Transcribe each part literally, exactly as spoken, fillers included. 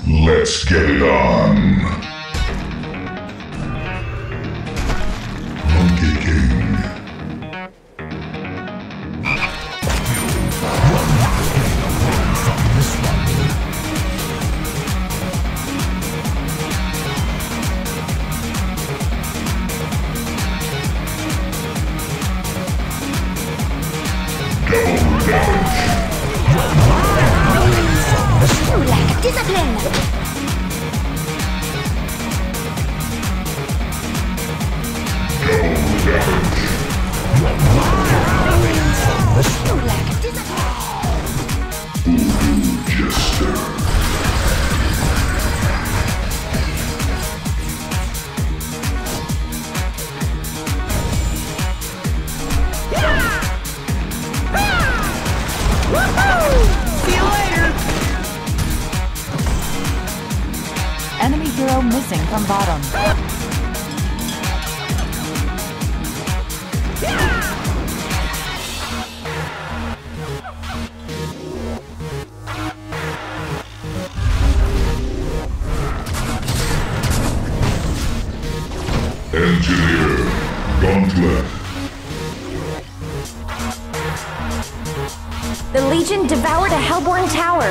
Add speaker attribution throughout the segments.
Speaker 1: Let's get it on. Monkey King. Double damage.
Speaker 2: You lack discipline!
Speaker 1: Double damage.
Speaker 2: You lack discipline!
Speaker 1: Voodoo Jester.
Speaker 3: Enemy hero missing from bottom.
Speaker 1: Engineer Gauntlet.
Speaker 2: The Legion devoured a Hellborn tower.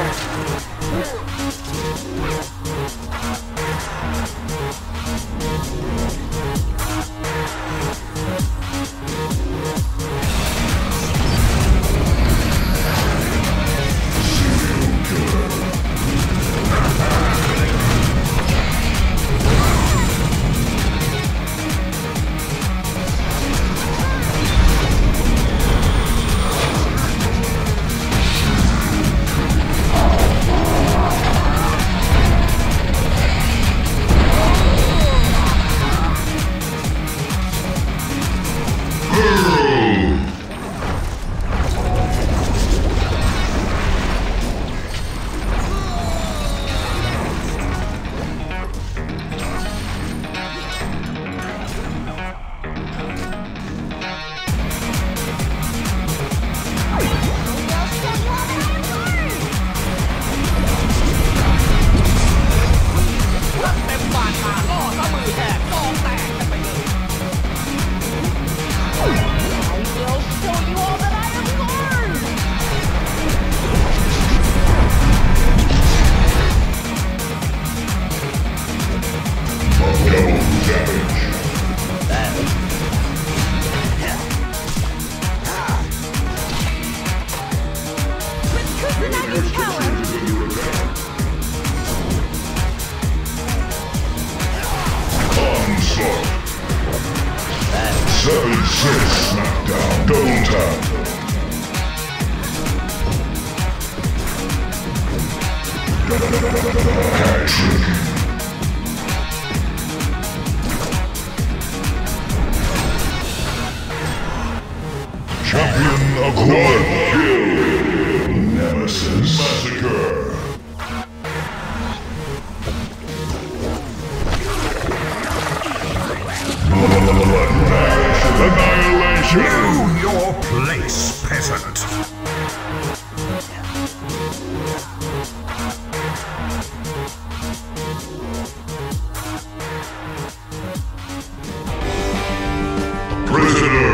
Speaker 1: seven six smackdown. Double tap. Hat trick. Champion of Quad Kill. Nemesis Massacre. Annihilation!
Speaker 4: Know your place, peasant.
Speaker 1: Prisoner